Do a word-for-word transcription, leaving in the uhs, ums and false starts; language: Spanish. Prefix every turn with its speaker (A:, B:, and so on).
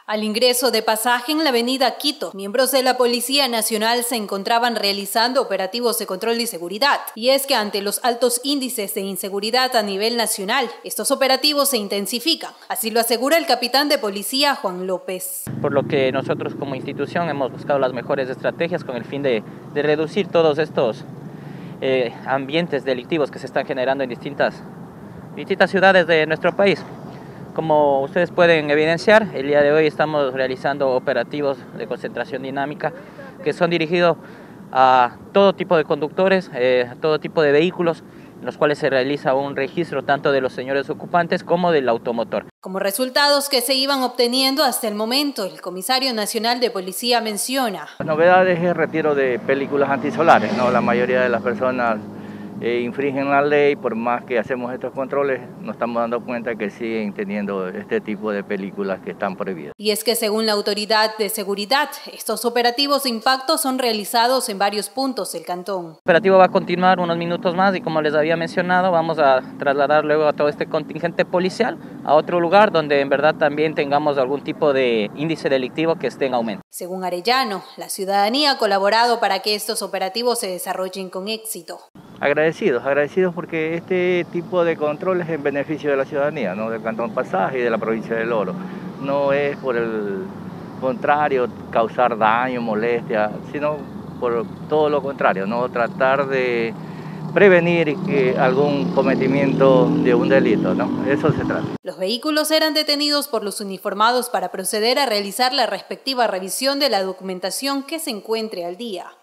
A: Al ingreso de Pasaje en la avenida Quito, miembros de la Policía Nacional se encontraban realizando operativos de control y seguridad. Y es que ante los altos índices de inseguridad a nivel nacional, estos operativos se intensifican. Así lo asegura el capitán de policía Juan López.
B: Por lo que nosotros como institución hemos buscado las mejores estrategias con el fin de, de reducir todos estos eh, ambientes delictivos que se están generando en distintas, distintas ciudades de nuestro país. Como ustedes pueden evidenciar, el día de hoy estamos realizando operativos de concentración dinámica que son dirigidos a todo tipo de conductores, eh, a todo tipo de vehículos, en los cuales se realiza un registro tanto de los señores ocupantes como del automotor.
A: Como resultados que se iban obteniendo hasta el momento, el comisario nacional de policía menciona:
C: La novedad es el retiro de películas antisolares, ¿no? La mayoría de las personas Eh, infringen la ley, por más que hacemos estos controles, nos estamos dando cuenta que siguen teniendo este tipo de películas que están prohibidas.
A: Y es que según la autoridad de seguridad, estos operativos de impacto son realizados en varios puntos del cantón.
B: El operativo va a continuar unos minutos más y, como les había mencionado, vamos a trasladar luego a todo este contingente policial a otro lugar donde en verdad también tengamos algún tipo de índice delictivo que esté en aumento.
A: Según Arellano, la ciudadanía ha colaborado para que estos operativos se desarrollen con éxito.
C: Agradecidos, agradecidos porque este tipo de control es en beneficio de la ciudadanía, ¿no? Del Cantón Pasaje y de la provincia del Oro. No es por el contrario causar daño, molestia, sino por todo lo contrario, ¿no? Tratar de prevenir que algún cometimiento de un delito, ¿no? Eso se trata.
A: Los vehículos eran detenidos por los uniformados para proceder a realizar la respectiva revisión de la documentación que se encuentre al día.